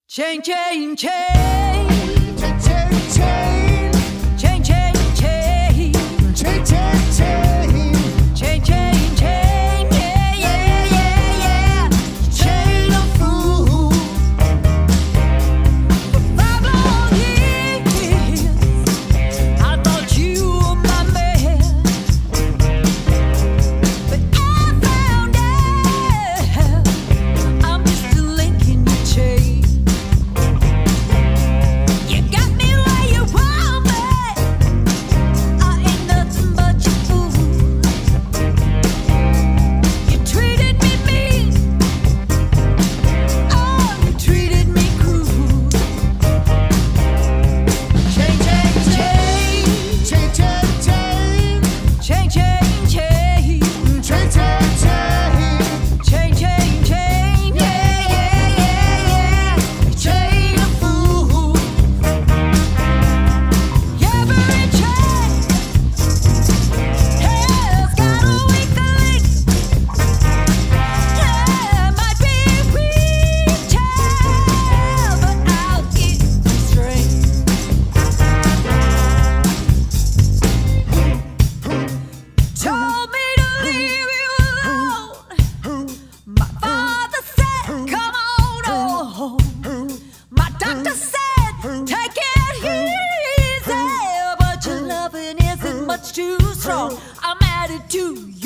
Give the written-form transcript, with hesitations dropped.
Chain, chain, chain. Chain, chain, chain. Chain, chain, chain. Chain, chain, chain. Chain, chain, chain. Yeah, yeah, yeah, yeah. Chain of fools. For 5 long years, I thought you were my man. But I found out I'm just a link in your chain. You got me where you want me. I ain't nothing but your fool. You treated me mean. Oh, you treated me cruel. Chain, chain, chain. Chain, chain, chain. Chain, chain, chain. Chain, chain, chain. Chain, chain, chain. Yeah, yeah, yeah, yeah. Chain of fools. Every chain has got a weak link. Yeah, might be weak, child, but I'll keep the string. Told me to leave you alone. My father said, come on home. My doctor said, take it easy. But your loving isn't much too strong. I'm added to